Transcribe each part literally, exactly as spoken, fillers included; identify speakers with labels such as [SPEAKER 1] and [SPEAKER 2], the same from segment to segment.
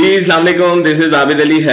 [SPEAKER 1] अस्सलाम वालेकुम, this is Abid Ali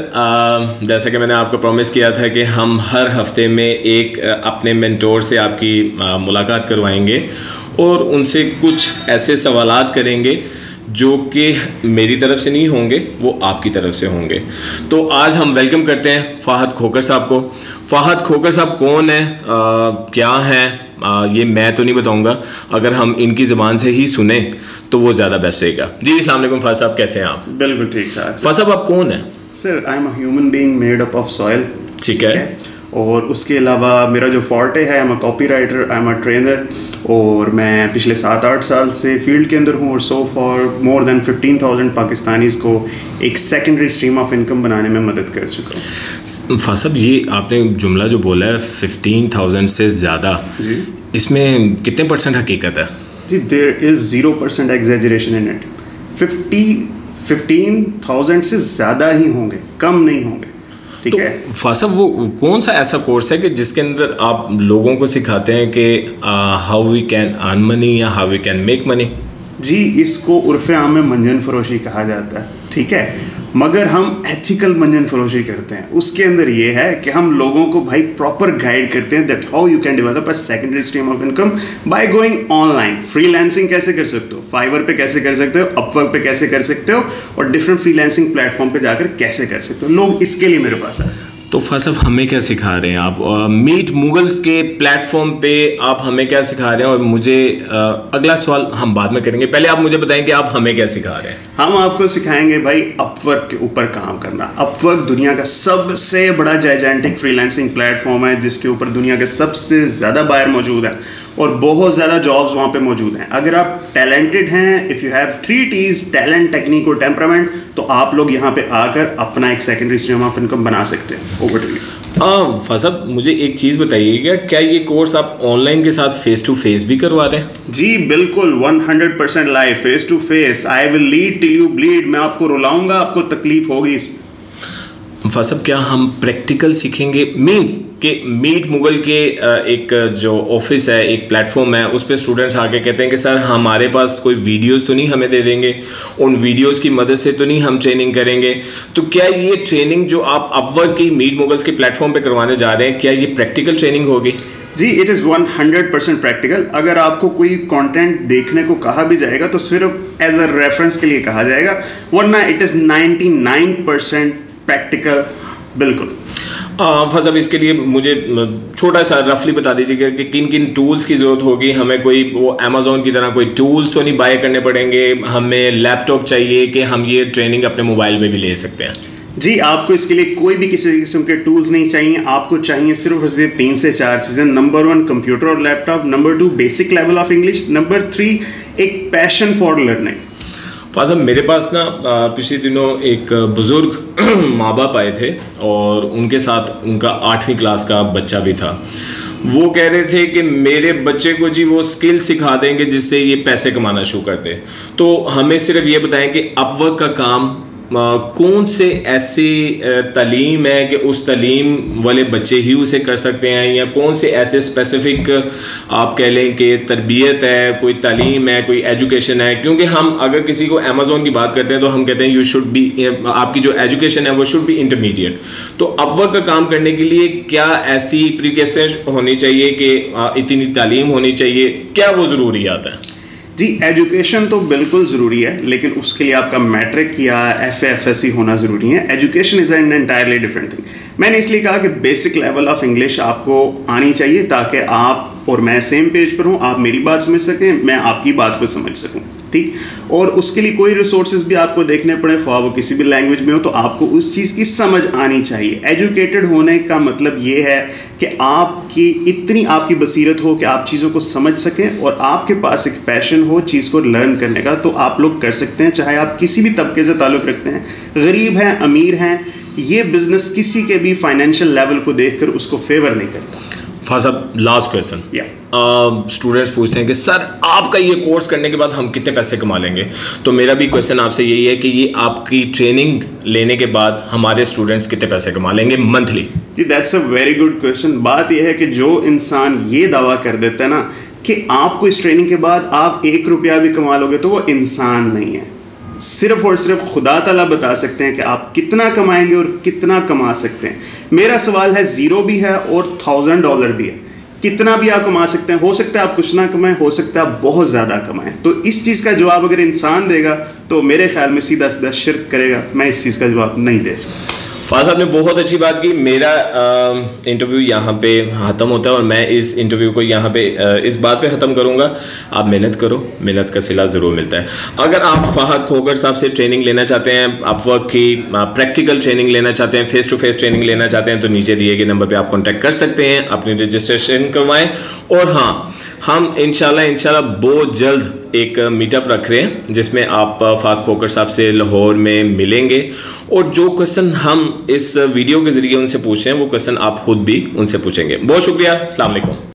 [SPEAKER 1] Haider. जैसा कि मैंने आपको प्रॉमिस किया था कि हम हर हफ्ते में एक uh, अपने मेंटोर से आपकी uh, मुलाकात करवाएंगे और उनसे कुछ ऐसे सवालात करेंगे जो कि मेरी तरफ से नहीं होंगे, वो आपकी तरफ से होंगे। तो आज हम वेलकम करते हैं फ़ाहद खोकर साहब को। फ़ाहद खोकर साहब कौन है, आ, क्या हैं, आ, ये मैं तो नहीं बताऊंगा, अगर हम इनकी ज़बान से ही सुने तो वो ज़्यादा बेस्ट रहेगा। जी अस्सलाम वालेकुम फ़ाहद साहब, कैसे हैं आप?
[SPEAKER 2] बिल्कुल ठीक ठाक।
[SPEAKER 1] फ़ाहद साहब आप कौन हैं?
[SPEAKER 2] Sir I am a human being made up of soil.
[SPEAKER 1] ठीक है।
[SPEAKER 2] और उसके अलावा मेरा जो फॉर्टे है, I am a copy writer, I am a trainer, और मैं पिछले सात आठ साल से फील्ड के अंदर हूँ और so for more than fifteen thousand Pakistanis को एक सेकेंडरी स्ट्रीम ऑफ इनकम बनाने में मदद कर चुका हूँ।
[SPEAKER 1] फ़ाहद साहब, ये आपने जुमला जो बोला है फिफ्टीन थाउजेंड से ज़्यादा,
[SPEAKER 2] जी
[SPEAKER 1] इसमें कितने परसेंट हकीकत है? जी
[SPEAKER 2] there is zero percent exaggeration in it. Fifty fifteen thousand से ज़्यादा ही होंगे, कम नहीं होंगे।
[SPEAKER 1] तो फ़ाहद साहब, वो कौन सा ऐसा कोर्स है कि जिसके अंदर आप लोगों को सिखाते हैं कि how we can earn money या how we can make money?
[SPEAKER 2] जी, इसको उर्फ़े आम में मंजन फरोशी कहा जाता है, ठीक है, मगर हम एथिकल मंजन फरोशी करते हैं। उसके अंदर ये है कि हम लोगों को भाई प्रॉपर गाइड करते हैं that how you can develop a secondary stream of income by going online. Freelancing कैसे कर सकते हो, फाइवर पे कैसे कर सकते हो, अपवर्क पे कैसे कर सकते हो, और डिफरेंट फ्रीलांसिंग प्लेटफॉर्म पे जाकर कैसे कर सकते हो। लोग इसके लिए मेरे पास आते हैं।
[SPEAKER 1] तो फ़ाहद साहब, हमें क्या सिखा रहे हैं आप? मीट मुगल्स के प्लेटफॉर्म पे आप हमें क्या सिखा रहे हैं? और मुझे आ, अगला सवाल हम बाद में करेंगे, पहले आप मुझे बताएं कि आप हमें क्या सिखा रहे हैं।
[SPEAKER 2] हम आपको सिखाएंगे भाई अपवर्क के ऊपर काम करना। अपवर्क दुनिया का सबसे बड़ा जाइजेंटिक फ्रीलांसिंग प्लेटफॉर्म है जिसके ऊपर दुनिया के सबसे ज़्यादा बायर मौजूद हैं और बहुत ज़्यादा जॉब्स वहाँ पे मौजूद हैं। अगर आप टैलेंटेड हैं, if you have three Ts talent, technique और टेम्परामेंट, तो आप लोग यहाँ पे आकर अपना एक सेकेंडरी स्ट्रीम ऑफ इनकम बना सकते हैं। Over to you.
[SPEAKER 1] हाँ फ़ाहद साहब, मुझे एक चीज़ बताइएगा, क्या ये कोर्स आप ऑनलाइन के साथ फेस टू फेस भी करवा रहे हैं?
[SPEAKER 2] जी बिल्कुल, one hundred percent live, face to face. I will lead till you bleed. मैं आपको रुलाऊंगा, आपको तकलीफ होगी।
[SPEAKER 1] फ़ाहद साहब, क्या हम प्रैक्टिकल सीखेंगे? मींस कि मीट मुगल के एक जो ऑफिस है, एक प्लेटफॉर्म है, उस पर स्टूडेंट्स आके कहते हैं कि सर हमारे पास कोई वीडियोस तो नहीं हमें दे देंगे, उन वीडियोस की मदद से तो नहीं हम ट्रेनिंग करेंगे? तो क्या ये ट्रेनिंग जो आप अपवर्क की मीट मुगल्स के प्लेटफॉर्म पे करवाने जा रहे हैं, क्या ये प्रैक्टिकल ट्रेनिंग होगी?
[SPEAKER 2] जी, it is one hundred percent practical. अगर आपको कोई कंटेंट देखने को कहा भी जाएगा तो सिर्फ एज अ रेफरेंस के लिए कहा जाएगा, वरना it is ninety nine percent practical. बिल्कुल।
[SPEAKER 1] फ़ाहद साहब, इसके लिए मुझे छोटा सा रफली बता दीजिएगा कि किन किन टूल्स की ज़रूरत होगी हमें? कोई वो अमेज़ॉन की तरह कोई टूल्स तो नहीं बाय करने पड़ेंगे? हमें लैपटॉप चाहिए कि हम ये ट्रेनिंग अपने मोबाइल में भी ले सकते हैं?
[SPEAKER 2] जी, आपको इसके लिए कोई भी किसी किस्म के टूल्स नहीं चाहिए। आपको चाहिए सिर्फ और सिर्फ तीन से चार चीज़ें। नंबर वन, कंप्यूटर और laptop. Number two, basic level of English. Number three, एक पैशन फॉर लर्निंग।
[SPEAKER 1] फ़ाहद साहब, मेरे पास ना पिछले दिनों एक बुज़ुर्ग माँ बाप आए थे और उनके साथ उनका आठवीं क्लास का बच्चा भी था। वो कह रहे थे कि मेरे बच्चे को जी वो स्किल सिखा देंगे जिससे ये पैसे कमाना शुरू कर दे। तो हमें सिर्फ ये बताएं कि अपवर्क का काम आ, कौन से ऐसी तालीम है कि उस तालीम वाले बच्चे ही उसे कर सकते हैं, या कौन से ऐसे स्पेसिफिक आप कह लें कि तरबियत है, कोई तालीम है, कोई एजुकेशन है? क्योंकि हम अगर किसी को अमेज़ॉन की बात करते हैं तो हम कहते हैं यू शुड बी, आपकी जो एजुकेशन है वो शुड बी इंटरमीडिएट। तो अपवर्क का काम करने के लिए क्या ऐसी प्रीकॉशन होनी चाहिए कि इतनी तालीम होनी चाहिए? क्या वो ज़रूरी आता है?
[SPEAKER 2] जी, एजुकेशन तो बिल्कुल ज़रूरी है, लेकिन उसके लिए आपका मैट्रिक या एफ एफ एस सी होना ज़रूरी है। Education is an entirely different thing. मैंने इसलिए कहा कि बेसिक लेवल ऑफ इंग्लिश आपको आनी चाहिए ताकि आप और मैं सेम पेज पर हूँ, आप मेरी बात समझ सकें, मैं आपकी बात को समझ सकूँ, ठीक। और उसके लिए कोई रिसोर्सेज भी आपको देखने पड़े, ख्वाह वो किसी भी लैंग्वेज में हो, तो आपको उस चीज़ की समझ आनी चाहिए। एजुकेटेड होने का मतलब ये है कि आपकी इतनी आपकी बसीरत हो कि आप चीज़ों को समझ सकें और आपके पास एक पैशन हो चीज़ को लर्न करने का, तो आप लोग कर सकते हैं, चाहे आप किसी भी तबके से ताल्लुक़ रखते हैं, गरीब हैं, अमीर हैं। ये बिज़नेस किसी के भी फाइनेंशियल लेवल को देखकर उसको फेवर नहीं करता।
[SPEAKER 1] फ़ाहद साहब, लास्ट क्वेश्चन।
[SPEAKER 2] या
[SPEAKER 1] स्टूडेंट्स पूछते हैं कि सर आपका ये कोर्स करने के बाद हम कितने पैसे कमा लेंगे? तो मेरा भी क्वेश्चन आपसे यही है कि ये आपकी ट्रेनिंग लेने के बाद हमारे स्टूडेंट्स कितने पैसे कमा लेंगे मंथली?
[SPEAKER 2] जी, that's a very good question. बात यह है कि जो इंसान ये दावा कर देता है ना कि आपको इस ट्रेनिंग के बाद आप एक रुपया भी कमा लोगे, तो वो इंसान नहीं है। सिर्फ और सिर्फ खुदा ताला बता सकते हैं कि आप कितना कमाएंगे और कितना कमा सकते हैं। मेरा सवाल है, ज़ीरो भी है और थाउजेंड डॉलर भी है, कितना भी आप कमा सकते हैं। हो सकता है आप कुछ ना कमाएं, हो सकता है आप बहुत ज़्यादा कमाएं। तो इस चीज़ का जवाब अगर इंसान देगा तो मेरे ख्याल में सीधा सीधा शिर्क करेगा। मैं इस चीज़ का जवाब नहीं दे सकता।
[SPEAKER 1] फाज साहब ने बहुत अच्छी बात की। मेरा इंटरव्यू यहाँ पे ख़त्म होता है और मैं इस इंटरव्यू को यहाँ पे आ, इस बात पे ख़त्म करूँगा, आप मेहनत करो, मेहनत का सिला ज़रूर मिलता है। अगर आप फ़हद खोकर साहब से ट्रेनिंग लेना चाहते हैं, आप वर्क की प्रैक्टिकल ट्रेनिंग लेना चाहते हैं, फेस टू फेस ट्रेनिंग लेना चाहते हैं, तो नीचे दिए गए नंबर पर आप कॉन्टैक्ट कर सकते हैं, अपनी रजिस्ट्रेशन करवाएँ। और हाँ, हम इंशाल्लाह इंशाल्लाह बहुत जल्द एक मीटअप रख रहे हैं जिसमें आप फ़हद खोकर साहब से लाहौर में मिलेंगे और जो क्वेश्चन हम इस वीडियो के ज़रिए उनसे पूछ रहे हैं वो क्वेश्चन आप खुद भी उनसे पूछेंगे। बहुत शुक्रिया। अस्सलाम वालेकुम।